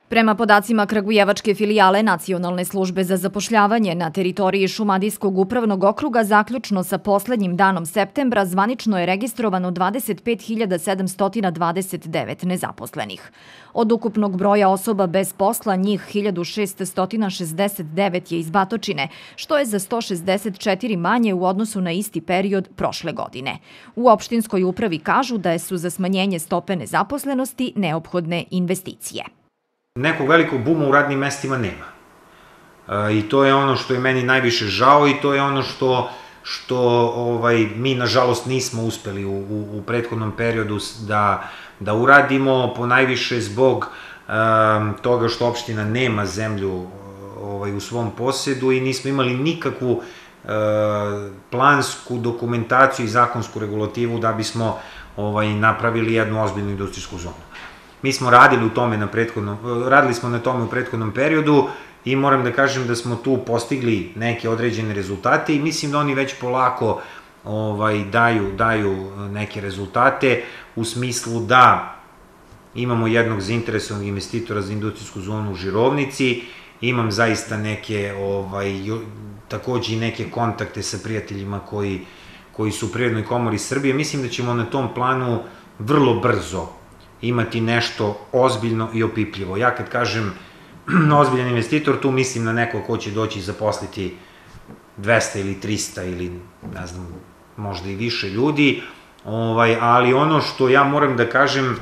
Prema podacima Kragujevačke filijale Nacionalne službe za zapošljavanje na teritoriji Šumadijskog upravnog okruga zaključno sa poslednjim danom septembra zvanično je registrovano 25.729 nezaposlenih. Od ukupnog broja osoba bez posla njih 1669 je iz Batočine, što je za 164 manje u odnosu na isti period prošle godine. U opštinskoj upravi kažu da su za smanjenje stope nezaposlenosti neophodne investicije. Nekog velikog buma u radnim mestima nema. I to je ono što je meni najviše žao i to je ono što mi, nažalost, nismo uspeli u prethodnom periodu da uradimo, ponajviše zbog toga što opština nema zemlju u svom posedu i nismo imali nikakvu plansku dokumentaciju i zakonsku regulativu da bismo napravili jednu ozbiljnu industrijsku zonu. Mi smo radili smo na tome u prethodnom periodu i moram da kažem da smo tu postigli neke određene rezultate i mislim da oni već polako daju neke rezultate u smislu da imamo jednog zainteresovanog investitora za industrijsku zonu u Žirovnici, imam zaista neke, takođe i neke kontakte sa prijateljima koji su u Privrednoj komori Srbije. Mislim da ćemo na tom planu vrlo brzo imati nešto ozbiljno i opipljivo. Ja kad kažem ozbiljan investitor, tu mislim na neko ko će doći i zaposliti 200 ili 300 ili, ne znam, možda i više ljudi, ali ono što ja moram da kažem,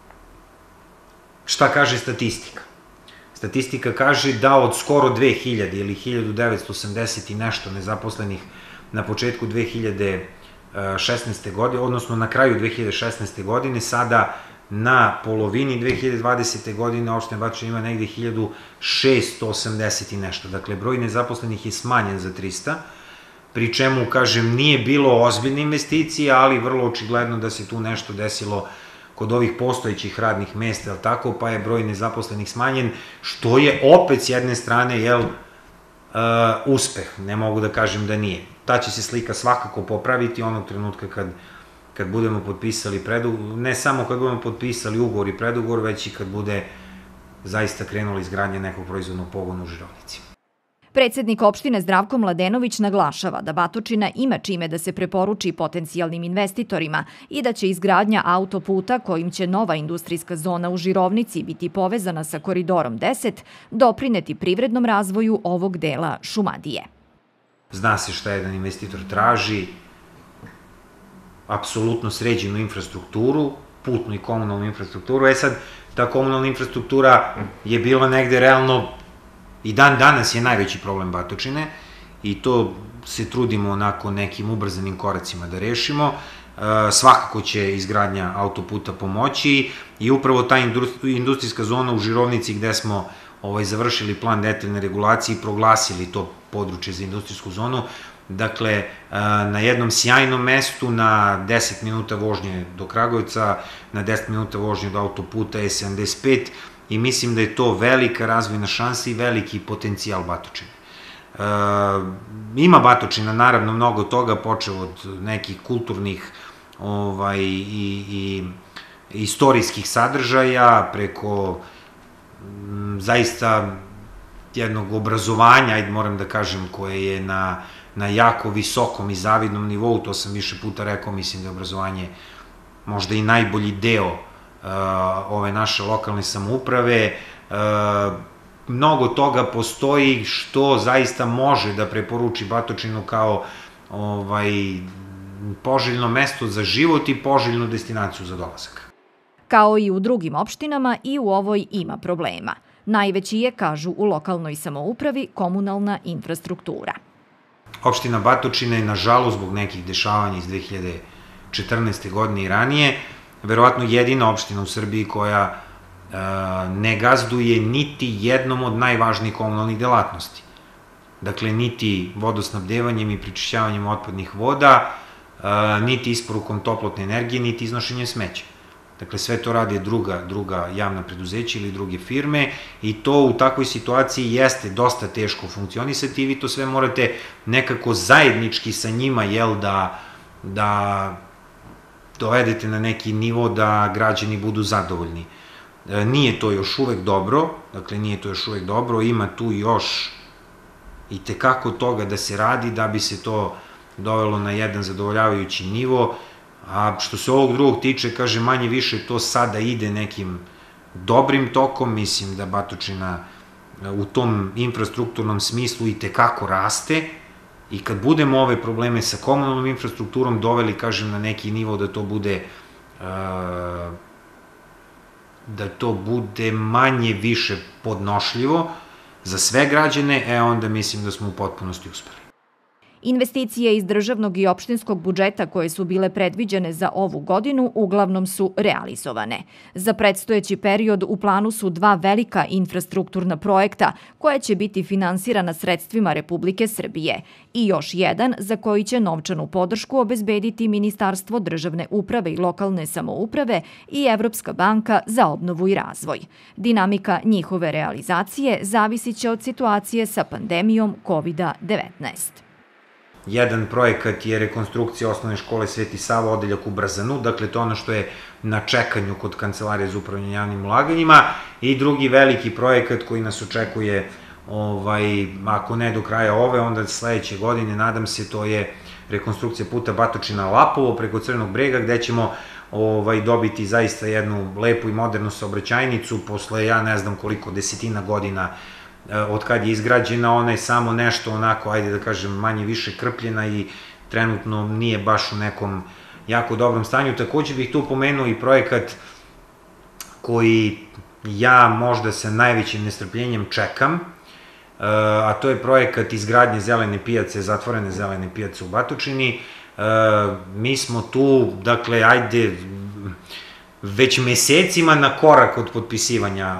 šta kaže statistika? Statistika kaže da od skoro 2000 ili 1980 i nešto nezaposlenih na početku 2016. godine, odnosno na kraju 2016. godine, sada na polovini 2020. godine opština Batočina ima negde 1680 i nešto. Dakle, broj nezaposlenih je smanjen za 300, pri čemu, kažem, nije bilo ozbiljne investicije, ali vrlo očigledno da se tu nešto desilo kod ovih postojećih radnih mesta, tako, pa je broj nezaposlenih smanjen, što je opet s jedne strane, uspeh, ne mogu da kažem da nije. Ta će se slika svakako popraviti onog trenutka kad budemo potpisali ne samo kad budemo potpisali ugovor i predugovor, već i kad bude zaista krenula izgradnja nekog proizvodnog pogona u Žirovnici. Predsednik opštine Zdravko Mladenović naglašava da Batočina ima čime da se preporuči potencijalnim investitorima i da će izgradnja autoputa kojim će nova industrijska zona u Žirovnici biti povezana sa Koridorom 10 doprineti privrednom razvoju ovog dela Šumadije. Zna se šta jedan investitor traži, apsolutno sređenu infrastrukturu, putnu i komunalnu infrastrukturu. Sad, ta komunalna infrastruktura je bila negde realno, i dan danas je najveći problem Batočine i to se trudimo onako nekim ubrzanim koracima da rešimo. Svakako će izgradnja autoputa pomoći i upravo ta industrijska zona u Žirovnici gde smo završili plan detaljne regulacije i proglasili to područje za industrijsku zonu. Dakle, na jednom sjajnom mestu, na 10 minuta vožnje do Kragujevca, na 10 minuta vožnje do autoputa E75 i mislim da je to velika razvojna šansa i veliki potencijal Batočine. Ima Batočina, naravno, mnogo toga, počeo od nekih kulturnih i istorijskih sadržaja, preko zaista jednog obrazovanja, ajde moram da kažem, koje je na jako visokom i zavidnom nivou, to sam više puta rekao, mislim da je obrazovanje možda i najbolji deo ove naše lokalne samouprave. Mnogo toga postoji što zaista može da preporuči Batočinu kao poželjno mesto za život i poželjnu destinaciju za dolazak. Kao i u drugim opštinama, i u ovoj ima problema. Najveći je, kažu u lokalnoj samoupravi, komunalna infrastruktura. Opština Batočina je, nažalost, zbog nekih dešavanja iz 2014. godine i ranije, verovatno jedina opština u Srbiji koja ne gazduje niti jednom od najvažnijih komunalnih delatnosti. Dakle, niti vodosnabdevanjem i prečišćavanjem otpadnih voda, niti isporukom toplotne energije, niti iznošenjem smeća. Dakle, sve to rade druga javna preduzeća ili druge firme i to u takvoj situaciji jeste dosta teško funkcionisati i vi to sve morate nekako zajednički sa njima, da dovedete na neki nivo da građani budu zadovoljni. Nije to još uvek dobro, ima tu još i tekako toga da se radi da bi se to dovelo na jedan zadovoljavajući nivo, a što se ovog drugog tiče, kaže, manje više to sada ide nekim dobrim tokom, mislim da Batočina u tom infrastrukturnom smislu i tekako raste i kad budemo ove probleme sa komunalnom infrastrukturom doveli, kažem, na neki nivo da to bude manje više podnošljivo za sve građane, onda mislim da smo u potpunosti uspeli. Investicije iz državnog i opštinskog budžeta koje su bile predviđene za ovu godinu uglavnom su realizovane. Za predstojeći period u planu su 2 velika infrastrukturna projekta koja će biti finansirana sredstvima Republike Srbije i još jedan za koji će novčanu podršku obezbediti Ministarstvo državne uprave i lokalne samouprave i Evropska banka za obnovu i razvoj. Dinamika njihove realizacije zavisit će od situacije sa pandemijom COVID-19. Jedan projekat je rekonstrukcija osnovne škole Sveti Sava, odeljak u Brzanu, dakle to je ono što je na čekanju kod Kancelarije za upravljanje javnim ulaganjima, i drugi veliki projekat koji nas očekuje, ako ne do kraja ove, onda sledeće godine, nadam se, to je rekonstrukcija puta Batočina-Lapovo preko Crvenog brega, gde ćemo dobiti zaista jednu lepu i modernu saobraćajnicu posle, ja ne znam koliko, desetina godina od kad je izgrađena. Ona je samo nešto onako, ajde da kažem, manje više krpljena i trenutno nije baš u nekom jako dobrom stanju. Takođe bih tu pomenuo i projekat koji ja možda sa najvećim nestrpljenjem čekam, a to je projekat izgradnje zelene pijace, zatvorene zelene pijace u Batočini. Mi smo tu, dakle, ajde, već mesecima na korak od potpisivanja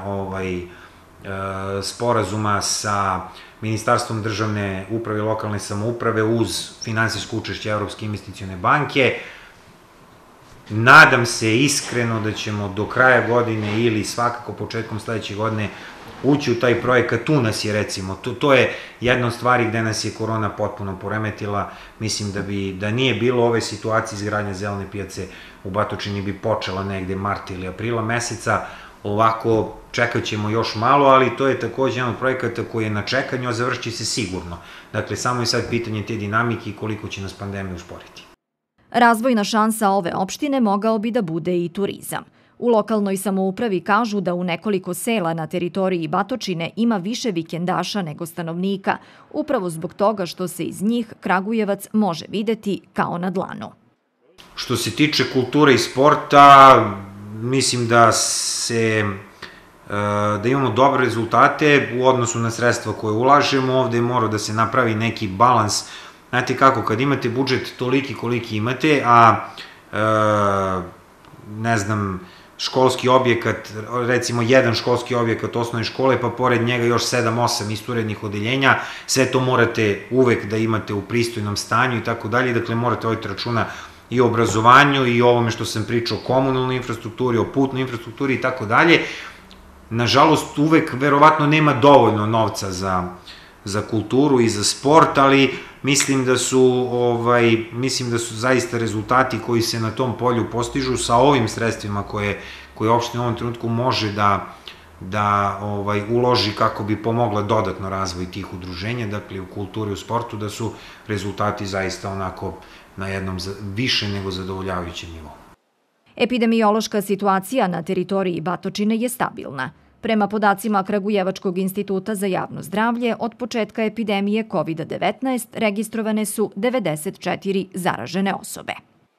sporazuma sa Ministarstvom državne uprave i lokalne samouprave uz finansijsko učešće Evropske investicione banke. Nadam se iskreno da ćemo do kraja godine ili svakako početkom sledeće godine ući u taj projekat. Tu nas je, recimo, to je jedna od stvari gde nas je korona potpuno poremetila. Mislim da nije bilo ove situacije izgradnje zelene pijace u Batočini bi počela negde marta ili aprila meseca. Ovako čekat ćemo još malo, ali to je takođe jedan od projekata koji je na čekanju, a završit će se sigurno. Dakle, samo je sad pitanje te dinamike i koliko će nas pandemija usporiti. Razvojna šansa ove opštine mogao bi da bude i turizam. U lokalnoj samoupravi kažu da u nekoliko sela na teritoriji Batočine ima više vikendaša nego stanovnika, upravo zbog toga što se iz njih Kragujevac može videti kao na dlanu. Što se tiče kulture i sporta, mislim da imamo dobre rezultate u odnosu na sredstva koje ulažemo. Ovde mora da se napravi neki balans. Znate kako, kad imate budžet toliki koliki imate, a ne znam, školski objekat, recimo jedan školski objekat osnovne škole, pa pored njega još 7-8 isturednih odeljenja, sve to morate uvek da imate u pristojnom stanju i tako dalje, dakle morate voditi računa i o obrazovanju i o ovome što sam pričao, o komunalnoj infrastrukturi, o putnoj infrastrukturi i tako dalje. Nažalost, uvek verovatno nema dovoljno novca za kulturu i za sport, ali mislim da su zaista rezultati koji se na tom polju postižu sa ovim sredstvima koje opština u ovom trenutku može da uloži kako bi pomogla dodatno razvoj tih udruženja, dakle u kulturi i u sportu, da su rezultati zaista onako na jednom više nego zadovoljavajućem nivou. Epidemiološka situacija na teritoriji Batočine je stabilna. Prema podacima Kragujevačkog instituta za javno zdravlje, od početka epidemije COVID-19 registrovane su 94 zaražene osobe.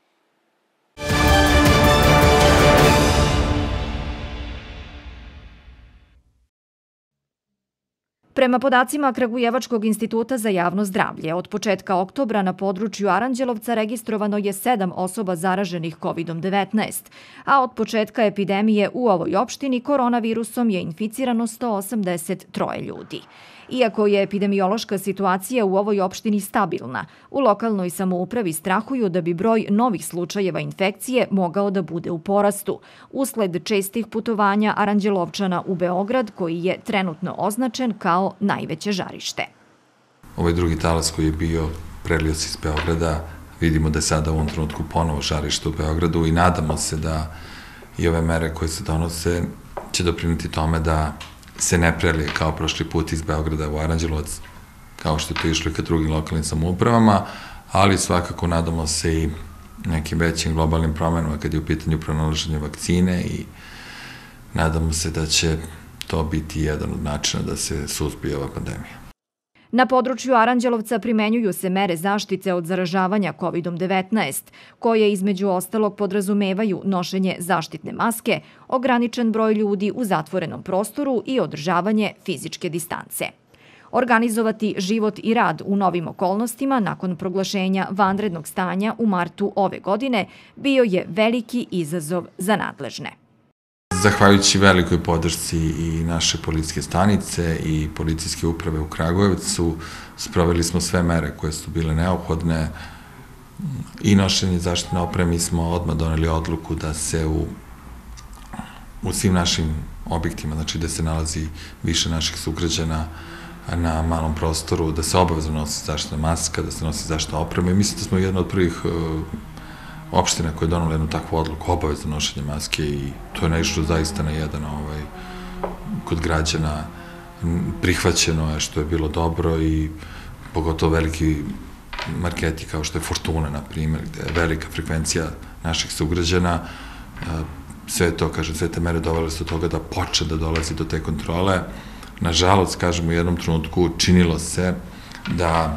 Prema podacima Kragujevačkog instituta za javno zdravlje, od početka oktobra na području Aranđelovca registrovano je 7 osoba zaraženih COVID-19, a od početka epidemije u ovoj opštini koronavirusom je inficirano 183 ljudi. Iako je epidemiološka situacija u ovoj opštini stabilna, u lokalnoj samoupravi strahuju da bi broj novih slučajeva infekcije mogao da bude u porastu, usled čestih putovanja Aranđelovčana u Beograd, koji je trenutno označen kao najveće žarište. Ovaj drugi talas koji je bio prelio se iz Beograda, vidimo da je sada u ovom trenutku ponovo žarište u Beogradu i nadamo se da i ove mere koje se donose će dopriniti tome da se ne prelije kao prošli put iz Beograda u Aranđelovac, kao što je to išlo i ka drugim lokalnim samoupravama, ali svakako nadamo se i nekim većim globalnim promenama kad je u pitanju pronalaženje vakcine i nadamo se da će to biti jedan od načina da se suzbije ova pandemija. Na području Aranđelovca primenjuju se mere zaštite od zaražavanja COVID-19, koje između ostalog podrazumevaju nošenje zaštitne maske, ograničen broj ljudi u zatvorenom prostoru i održavanje fizičke distance. Organizovati život i rad u novim okolnostima nakon proglašenja vanrednog stanja u martu ove godine bio je veliki izazov za nadležne. Zahvaljujući velikoj podršci i naše policijske stanice i policijske uprave u Kragujevcu, sproveli smo sve mere koje su bile neophodne i nošenje zaštitne opreme. Mi smo odmah doneli odluku da se u svim našim objektima, znači da se nalazi više naših sugrađana na malom prostoru, da se obavezno nosi zaštitna maska, da se nosi zaštitna oprema i mislim da smo jedna od prvih opština koja je donala jednu takvu odluku, obavezno nošenje maske i to je nešto zaista na jedan kod građana prihvaćeno je, što je bilo dobro i pogotovo veliki marketi kao što je Fortuna, na primjer, gde je velika frekvencija naših sugrađana. Sve to, kažem, sve te mere dovele su do toga da počne da dolazi do te kontrole. Nažalost, kažem, u jednom trenutku činilo se da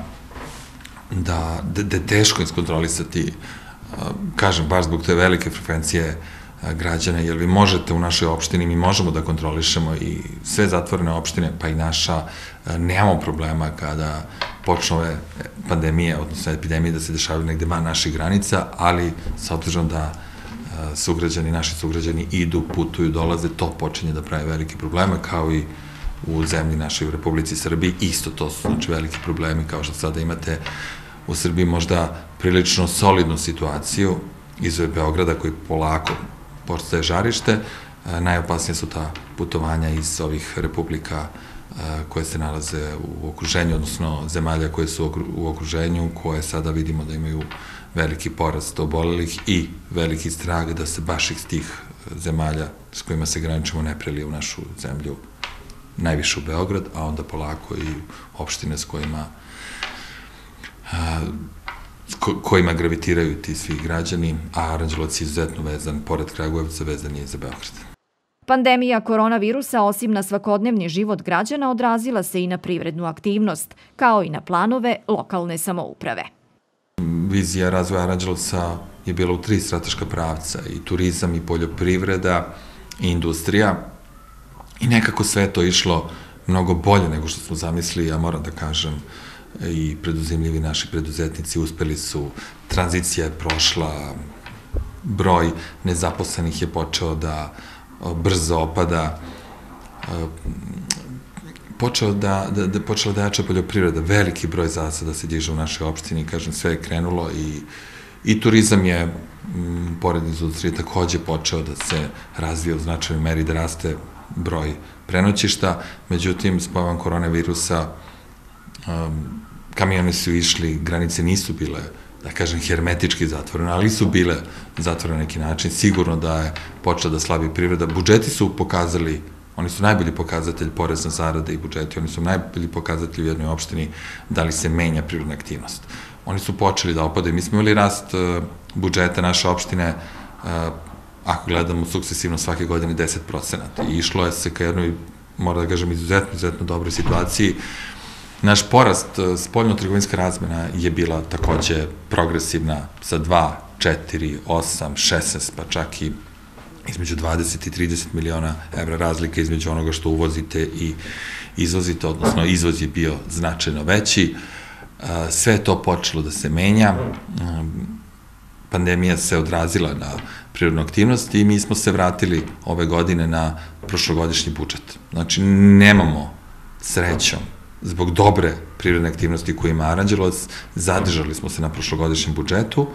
je teško iskontrolisati, kažem, baš zbog te velike frekvencije građana, jer vi možete u našoj opštini, mi možemo da kontrolišemo i sve zatvorene opštine, pa i naša, nemamo problema kada počnu ove pandemije, odnosno epidemije da se dešavaju negde van naših granica, ali s obzirom da naši sugrađani idu, putuju, dolaze, to počinje da pravi velike probleme, kao i u zemlji našoj, u Republici Srbiji, isto to su, znači, veliki problemi, kao što sada imate u Srbiji možda prilično solidnu situaciju izove Beograda koji polako postaje žarište. Najopasnije su ta putovanja iz ovih republika koje se nalaze u okruženju, odnosno zemalja koje su u okruženju, koje sada vidimo da imaju veliki porast obolelih i veliki strah da se baš iz tih zemalja s kojima se graničimo ne prelije u našu zemlju, najviše u Beograd, a onda polako i opštine s kojima gravitiraju ti svi građani, a Aranđelovac je izuzetno vezan, pored Kragujevca, vezan je za Beograd. Pandemija koronavirusa, osim na svakodnevni život građana, odrazila se i na privrednu aktivnost, kao i na planove lokalne samouprave. Vizija razvoja Aranđelovca je bila u 3 strateška pravca, i turizam, i poljoprivreda, i industrija, i nekako sve to išlo mnogo bolje nego što smo zamislili, ja moram da kažem, i preduzimljivi naši preduzetnici uspeli su, tranzicija je prošla, broj nezaposlenih je počeo da brzo opada, počela da jača poljoprivreda, veliki broj zasada se diže u našoj opštini, kažem, sve je krenulo i turizam je, pored industrije, takođe počeo da se razvija u značajnoj meri, da raste broj prenoćišta, međutim, s pojavom koronavirusa kamioni su išli, granice nisu bile, da kažem, hermetički zatvorene, ali su bile zatvorene na neki način. Sigurno da je počela da slabi privreda. Budžeti su pokazali, oni su najbolji pokazatelj poreza na zarade i budžeti, oni su najbolji pokazatelj u jednoj opštini da li se menja privredna aktivnost. Oni su počeli da opadaju. Mi smo imali rast budžeta naše opštine, ako gledamo sukcesivno svake godine 10%. I išlo je se ka jednoj, moram da kažem, izuzetno dobroj situaciji. Naš porast, spoljno-trgovinska razmena je bila takođe progresivna sa 2, 4, 8, 16, pa čak i između 20 i 30 miliona evra razlike između onoga što uvozite i izvozite, odnosno izvoz je bio značajno veći. Sve je to počelo da se menja. Pandemija se odrazila na privrednu aktivnost i mi smo se vratili ove godine na prošlogodišnji budžet. Znači, nemamo, srećom, zbog dobre privredne aktivnosti koje ima Aranđelovac, zadržali smo se na prošlogodišnjem budžetu,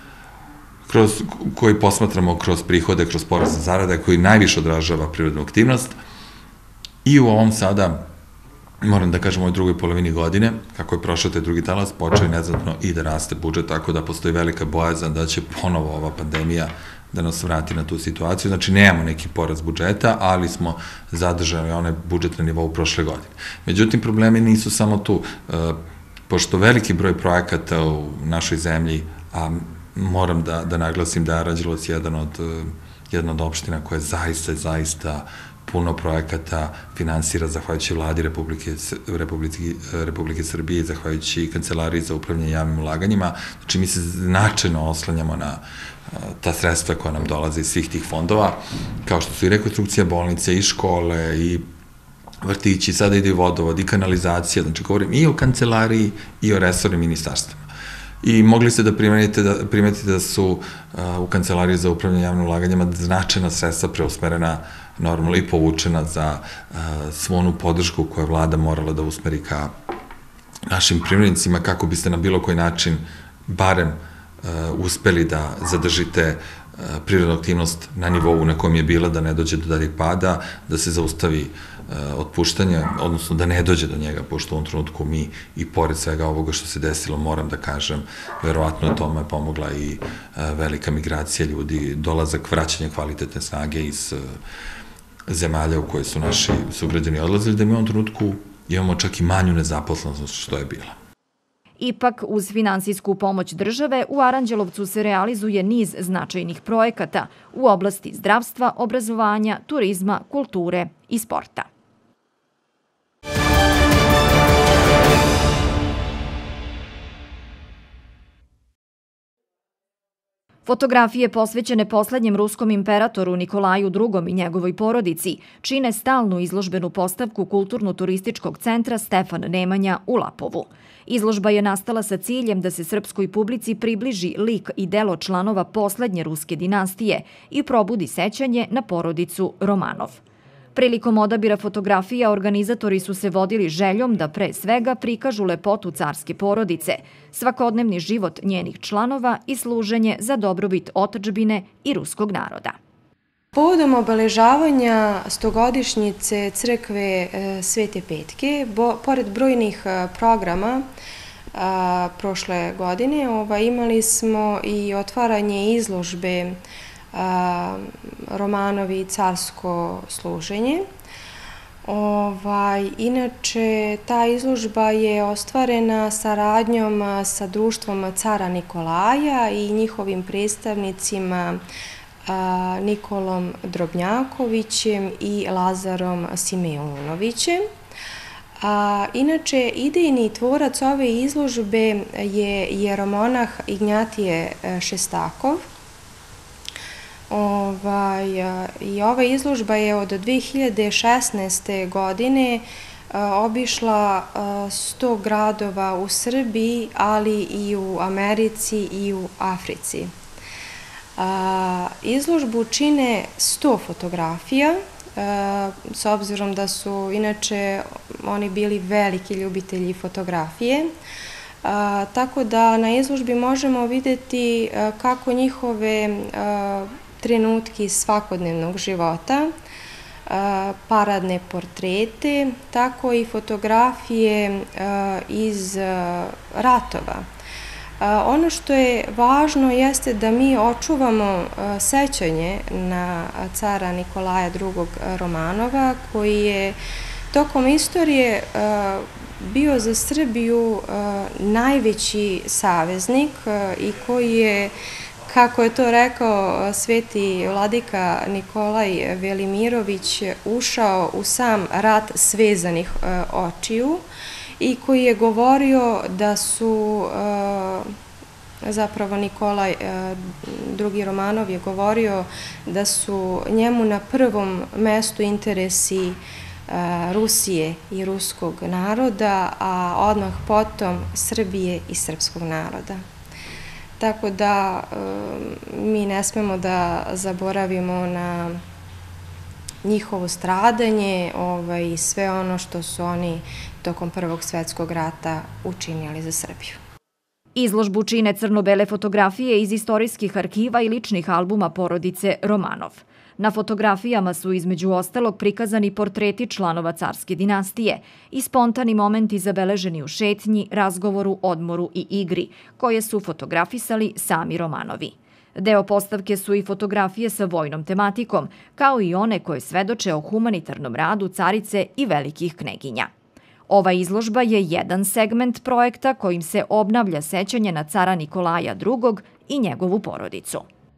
koji posmatramo kroz prihode, kroz porez na zarade, koji najviše odražava privrednu aktivnost. I u ovom sada, moram da kažem, u ovoj drugoj polovini godine, kako je prošao taj drugi talas, počeo je neznatno i da raste budžet, tako da postoji velika bojazan da će ponovo ova pandemija da nas vrati na tu situaciju. Znači, nemamo neki porast budžeta, ali smo zadržali onaj budžet na nivou prošle godine. Međutim, problemi nisu samo tu. Pošto veliki broj projekata u našoj zemlji, a moram da naglasim da je Aranđelovac jedna od opština koja zaista puno projekata finansira zahvaljujući vladi Republike Srbije i zahvaljujući Kancelariji za upravljanje javnim ulaganjima. Znači, mi se značajno oslanjamo na ta sredstva koja nam dolaze iz svih tih fondova, kao što su i rekonstrukcija bolnice, i škole, i vrtići, sada ide i vodovod, i kanalizacija, znači govorim i o kancelariji i o resornim ministarstvima. I mogli ste da primetite da su u Kancelariji za upravljanje javnim ulaganjima značajna sredstva preusmerena normalno i povučena za svu onu podršku koju je vlada morala da usmeri ka našim privrednicima, kako biste na bilo koji način barem uspeli da zadržite privrednu aktivnost na nivou na kojem je bila, da ne dođe do daljeg pada, da se zaustavi otpuštanje, odnosno da ne dođe do njega, pošto u ovom trenutku mi i pored svega ovoga što se desilo, moram da kažem, verovatno je tome pomogla i velika migracija ljudi, dolazak, vraćanje kvalitetne snage iz zemalja u koje su naši sugrađani odlazili, da mi u ovom trenutku imamo čak i manju nezaposlenost što je bila. Ipak, uz finansijsku pomoć države, u Aranđelovcu se realizuje niz značajnih projekata u oblasti zdravstva, obrazovanja, turizma, kulture i sporta. Fotografije posvećene poslednjem ruskom imperatoru Nikolaju II i njegovoj porodici čine stalnu izložbenu postavku Kulturno-turističkog centra Stefan Nemanja u Lapovu. Izložba je nastala sa ciljem da se srpskoj publici približi lik i delo članova poslednje ruske dinastije i probudi sećanje na porodicu Romanov. Prilikom odabira fotografija organizatori su se vodili željom da pre svega prikažu lepotu carske porodice, svakodnevni život njenih članova i služenje za dobrobit otadžbine i ruskog naroda. Povodom obeležavanja 100-godišnjice crkve Svete Petke, pored brojnih programa prošle godine, imali smo i otvaranje izložbe Romanovi i carsko služenje. Inače, ta izložba je ostvarena saradnjom sa društvom cara Nikolaja i njihovim predstavnicima Nikolom Drobnjakovićem i Lazarom Simeunovićem. Inače, idejni tvorac ove izložbe je jeromonah Ignjatije Šestakov. I ova izložba je od 2016. godine obišla 100 gradova u Srbiji, ali i u Americi i u Africi. Izložbu čine 100 fotografija, s obzirom da su inače oni bili veliki ljubitelji fotografije, tako da na izložbi možemo videti kako njihove trenutki svakodnevnog života, paradne portrete, tako i fotografije iz ratova. Ono što je važno jeste da mi očuvamo sećanje na cara Nikolaja II. Romanova, koji je tokom istorije bio za Srbiju najveći saveznik i koji je, kako je to rekao sveti vladika Nikolaj Velimirović, ušao u sam rat svezanih očiju i koji je govorio da su, zapravo Nikolaj II. Romanov je govorio da su njemu na prvom mestu interesi Rusije i ruskog naroda, a odmah potom Srbije i srpskog naroda. Tako da mi ne smemo da zaboravimo na njihovo stradanje i sve ono što su oni tokom Prvog svetskog rata učinili za Srbiju. Izložbu čine crno-bele fotografije iz istorijskih arhiva i ličnih albuma porodice Romanov. Na fotografijama su između ostalog prikazani portreti članova carske dinastije i spontani momenti zabeleženi u šetnji, razgovoru, odmoru i igri, koje su fotografisali sami Romanovi. Deo postavke su i fotografije sa vojnom tematikom, kao i one koje svedoče o humanitarnom radu carice i velikih kneginja. Ova izložba je jedan segment projekta kojim se obnavlja sećanje na cara Nikolaja II. I njegovu porodicu.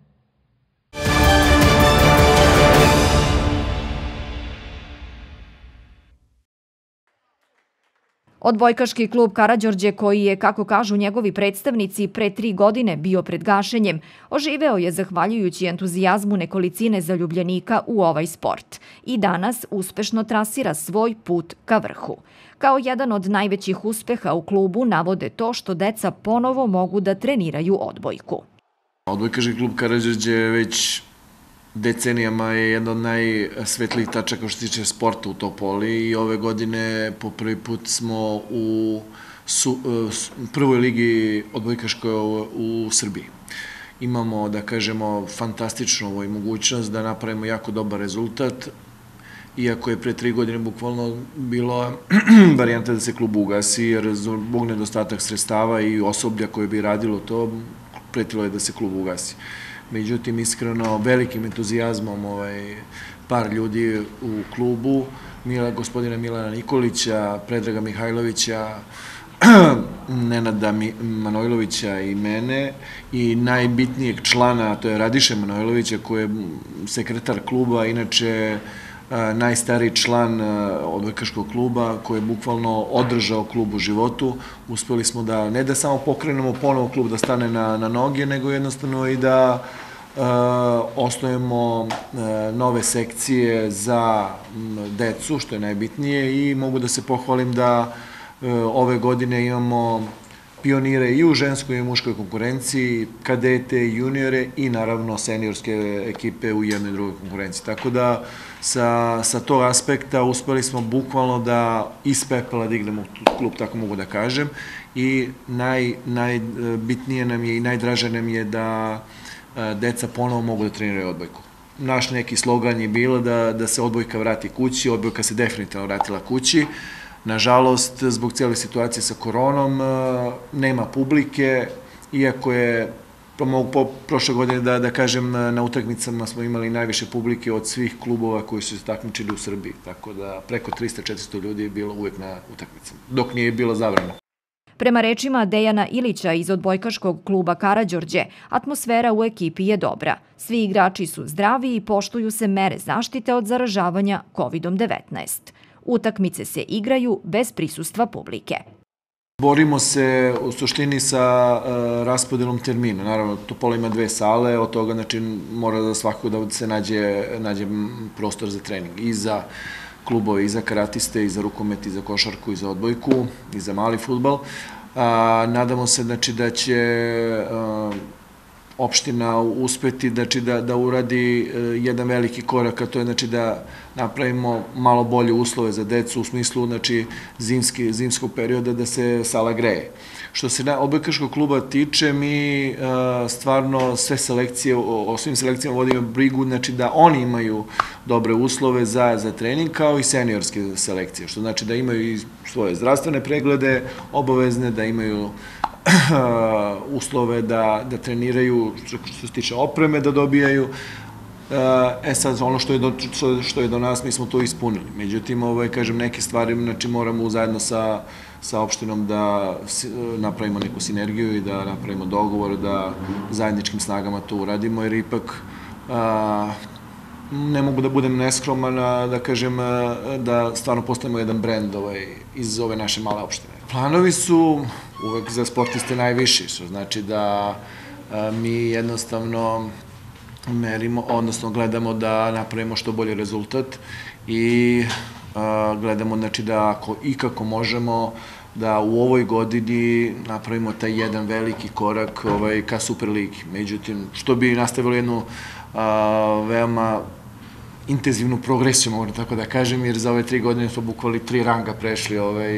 Odbojkaški klub Karađorđe, koji je, kako kažu njegovi predstavnici, pre 3 godine bio pred gašenjem, oživeo je zahvaljujući entuzijazmu nekolicine zaljubljenika u ovaj sport i danas uspešno trasira svoj put ka vrhu. Kao jedan od najvećih uspeha u klubu navode to što deca ponovo mogu da treniraju odbojku. Odbojkaški klub Karađorđe već decenijama je jedna od najsvetlijih tačaka što se tiče sporta u Topoli i ove godine po prvi put smo u prvoj ligi odbojkaškoj u Srbiji. Imamo, da kažemo, fantastičnu mogućnost da napravimo jako dobar rezultat, iako je pre 3 godine bukvalno bila varijanta da se klub ugasi, jer zbog nedostatak sredstava i osoblja koje bi radilo to, pretilo je da se klub ugasi. Međutim, iskreno, velikim entuzijazmom par ljudi u klubu, gospodina Milana Nikolića, Predraga Mihajlovića, Nenada Manojlovića i mene, i najbitnijeg člana, to je Radiše Manojlovića, koji je sekretar kluba, inače najstariji član odbojkaškog kluba, koji je bukvalno održao klub u životu. Uspeli smo da, ne da samo pokrenemo ponovo klub da stane na noge, nego jednostavno i da osnujemo nove sekcije za decu, što je najbitnije, i mogu da se pohvalim da ove godine imamo pionire i u ženskoj i u muškoj konkurenciji, kadete, juniore i naravno seniorske ekipe u jednoj i drugoj konkurenciji. Tako da sa tog aspekta uspeli smo bukvalno da iz pepela dignemo klub, tako mogu da kažem, i najbitnije nam je i najdraže nam je da deca ponovo mogu da treniraju odbojku. Naš neki slogan je bilo da se odbojka vrati kući, odbojka se definitivno vratila kući. Nažalost, zbog cijele situacije sa koronom, nema publike, iako je, prošle godine da kažem, na utakmicama smo imali najviše publike od svih klubova koji su se takmičili u Srbiji, tako da preko 300-400 ljudi je bilo uvek na utakmicama, dok nije bilo zabrano. Prema rečima Dejana Ilića iz odbojkaškog kluba Karađorđe, atmosfera u ekipi je dobra. Svi igrači su zdravi i poštuju se mere zaštite od zaražavanja COVID-19. Utakmice se igraju bez prisustva publike. Borimo se u suštini sa raspodelom termina. Naravno, Topola ima 2 sale, od toga mora da svakako da se nađe prostor za trening. I za klubove, i za karatiste, i za rukomet, i za košarku, i za odbojku, i za mali fudbal. Nadamo se da će opština uspeti da uradi jedan veliki korak, a to je da napravimo malo bolje uslove za decu u smislu zimskog perioda da se sala greje. Što se odbojkaškog kluba tiče, mi stvarno sve selekcije, o svim selekcijama vodimo brigu, da oni imaju dobre uslove za trening, kao i seniorske selekcije, što znači da imaju i svoje zdravstvene preglede obavezne, da imaju uslove da treniraju, što se tiče opreme da dobijaju. Sad, ono što je do nas, mi smo to ispunili. Međutim, kažem, neke stvari moramo zajedno sa opštinom da napravimo neku sinergiju i da napravimo dogovor, da zajedničkim snagama to uradimo, jer ipak ne mogu da budem neskroman, da kažem da stvarno postavimo jedan brend iz ove naše male opštine. Planovi su uvek za sportiste najviši, što znači da mi jednostavno merimo, odnosno gledamo da napravimo što bolji rezultat i gledamo da ako ikako možemo da u ovoj godini napravimo taj jedan veliki korak ka Superligi. Međutim, što bi nastavilo jednu veoma intenzivnu progresiju, mogu tako da kažem, jer za ove 3 godine smo bukvali 3 ranga prešli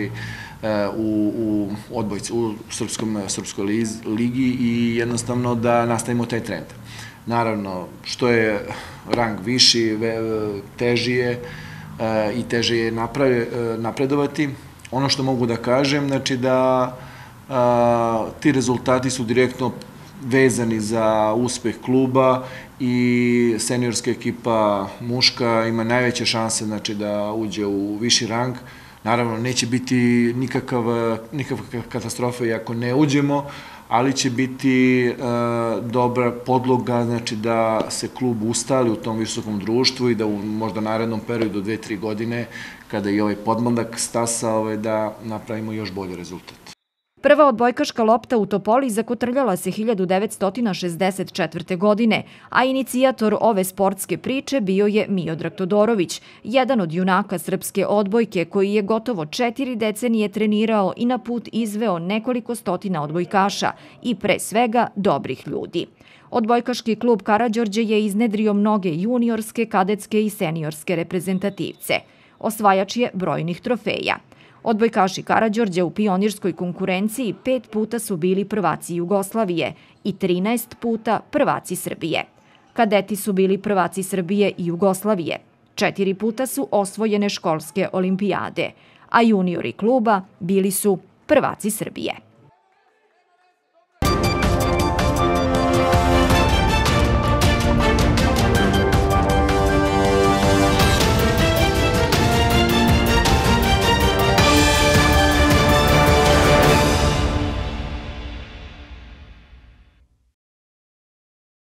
u odbojci, u Srpskoj ligi, i jednostavno da nastavimo taj trend. Naravno, što je rang viši, teži je i teže je napredovati. Ono što mogu da kažem, da ti rezultati su direktno vezani za uspeh kluba i seniorska ekipa muška ima najveće šanse znači, da uđe u viši rang. Naravno, neće biti nikakva katastrofa i ako ne uđemo, ali će biti dobra podloga znači, da se klub ustali u tom visokom društvu i da u možda narednom periodu 2-3 godine, kada i ovaj podmladak stasa, da napravimo još bolji rezultat. Prva odbojkaška lopta u Topoli zakotrljala se 1964. godine, a inicijator ove sportske priče bio je Miodrag Todorović, jedan od junaka srpske odbojke koji je gotovo 4 decenije trenirao i na put izveo nekoliko stotina odbojkaša i pre svega dobrih ljudi. Odbojkaški klub Karađorđe je iznedrio mnoge juniorske, kadetske i seniorske reprezentativce. Osvajač je brojnih trofeja. Odbojkaši Karađorđe u pionirskoj konkurenciji 5 puta su bili prvaci Jugoslavije i 13 puta prvaci Srbije. Kadeti su bili prvaci Srbije i Jugoslavije. 4 puta su osvojene školske olimpijade, a juniori kluba bili su prvaci Srbije.